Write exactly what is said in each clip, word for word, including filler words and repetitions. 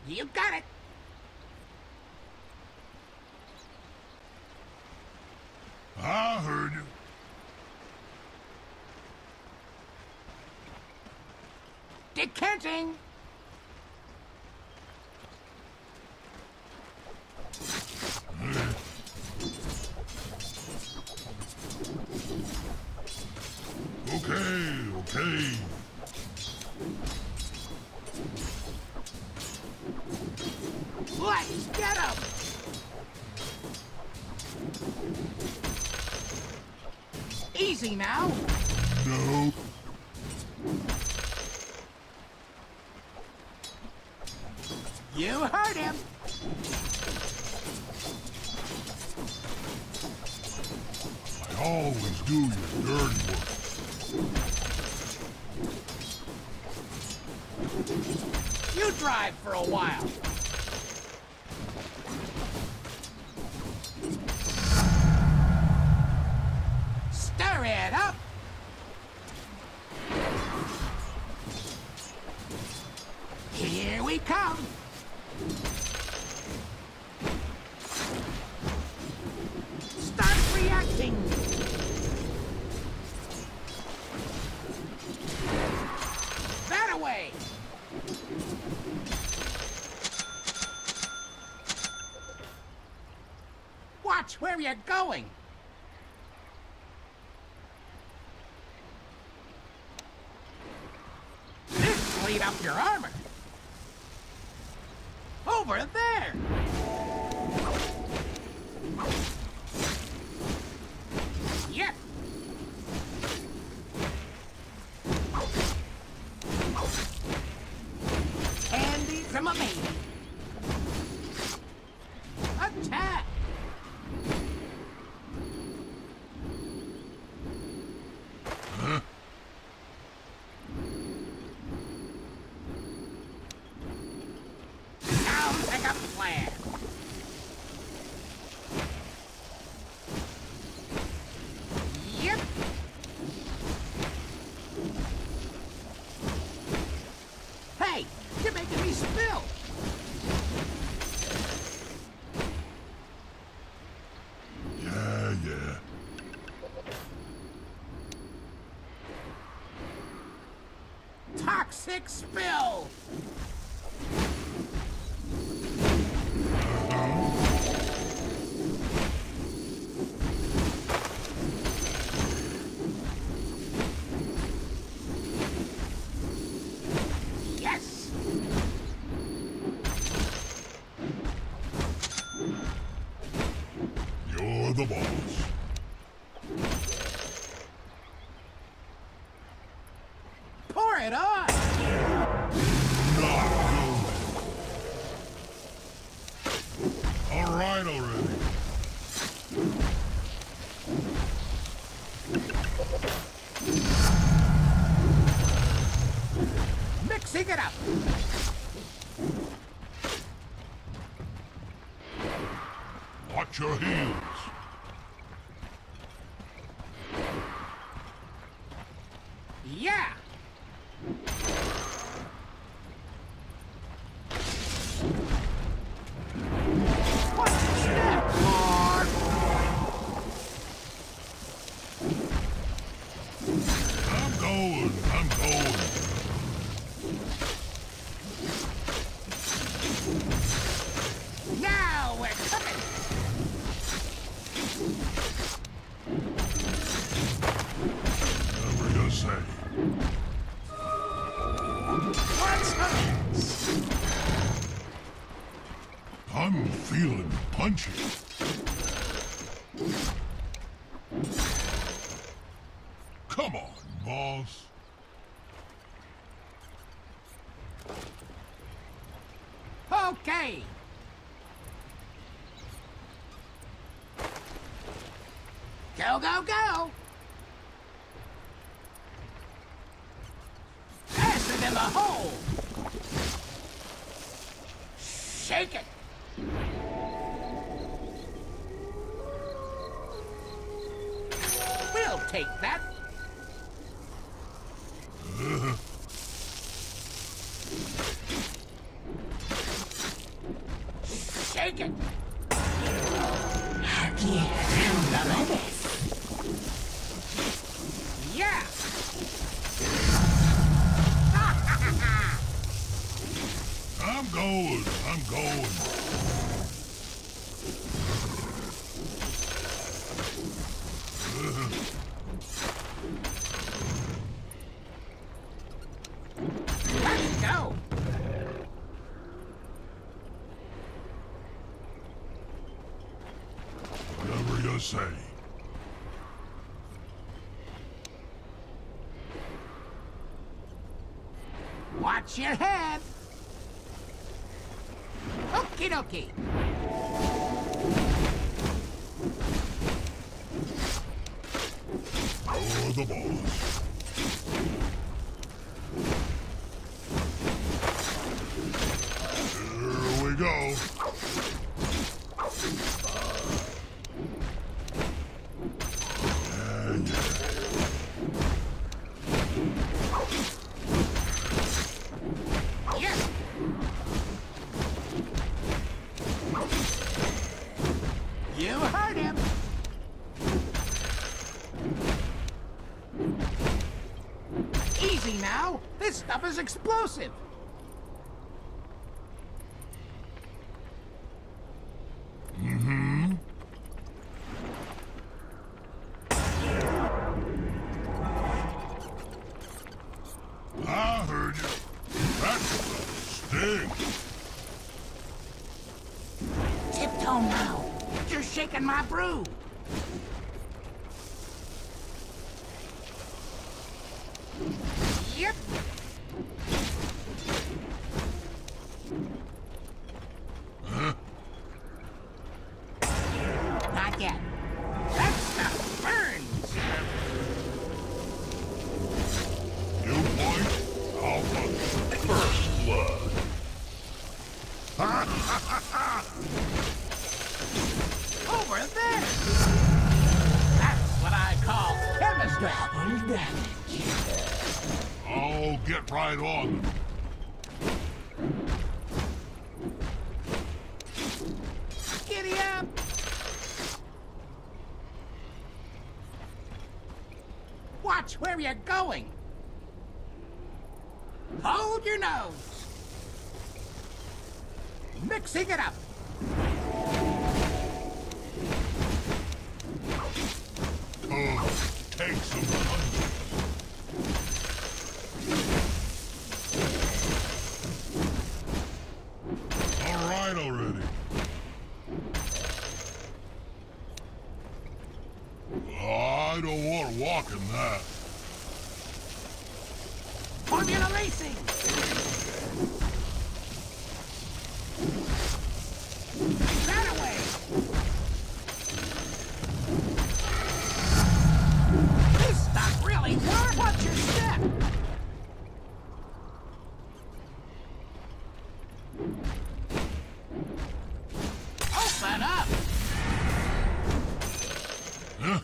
You got it. I heard you. Decanting. Okay, okay. Let's get him. Easy now. Nope. You heard him. I always do your dirty work. You drive for a while. Stir it up. Here we come. Start reacting. That away. Watch where you're going. This lead up your armor. Over there. Yep. Handy from a baby. Attack. Huh? Sounds like a plan. Yep. Hey, you're making me spill. Yeah, yeah. Toxic spill. Yes. You're the boss. Pour it on. Not good. All right already. Mixing it up. Watch your heels. Yeah. What's the step, Mark? I'm going. I'm going. Now we're cooking. Whatever you say. What's the mix? I'm feeling punchy. Come on, boss. Okay. Go, go, go. Faster than the hole. Shake it. We'll take that. I'm going. Let's go. Whatever you say. Watch your head. Okie dokie. You're the boss. Here we go. And Yes. You heard him. Easy now. This stuff is explosive. Mm-hmm. I heard you. That stinks. Tiptoe now. You're shaking my brew. Yep. Huh? Not yet. That stuff burns. Viewpoint Alpha. First blood. Ha ha ha ha! Over there. That's what I call chemistry. Double damage. I'll get right on them. Giddy up. Watch where you're going. Hold your nose. Mixing it up. Oh, take some punches. All right already. I don't want to walk in that. Formula racing. That away. This stuff really works. Watch your step. Open up. Huh?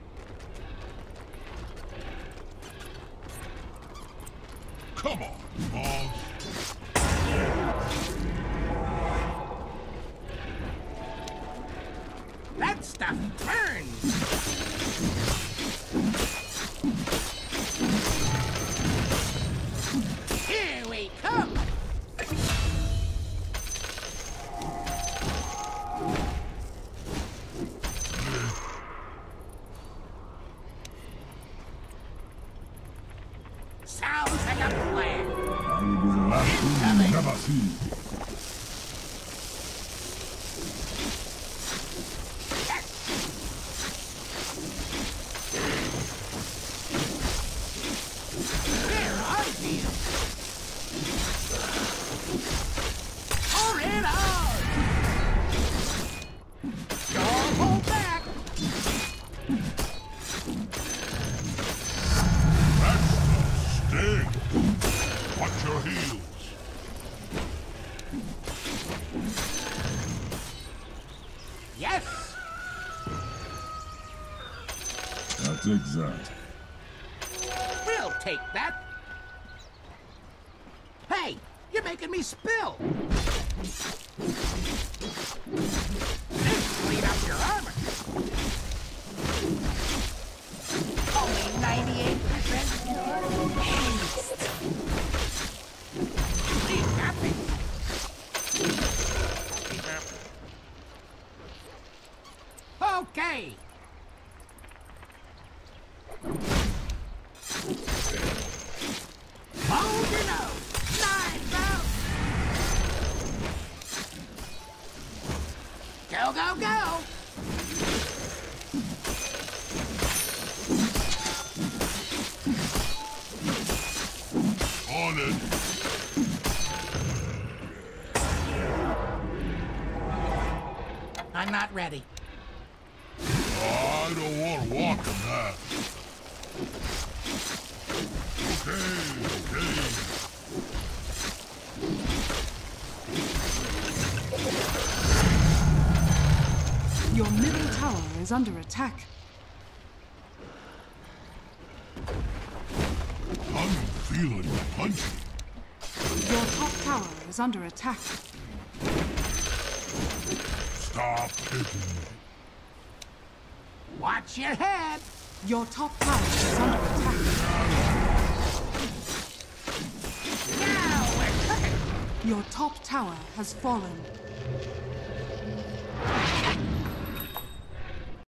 Come on, boss. That stuff burns. Here we come. Sounds like a plan. I will be the last thing you never see. There I feel. Pour it on. Don't hold back. That stuff stinks. Watch your heels. Yes. That's exact. We'll take that. Hey, you're making me spill. This clean up your armor. Only ninety-eight percent pure haste. Leave nothing. go, go! On it. I'm not ready. I don't want to walk in that. Okay, okay. Your middle tower is under attack. I'm feeling punchy. Your top tower is under attack. Stop hitting me. Watch your head! Your top tower is under attack. Now we're cooking! Your top tower has fallen.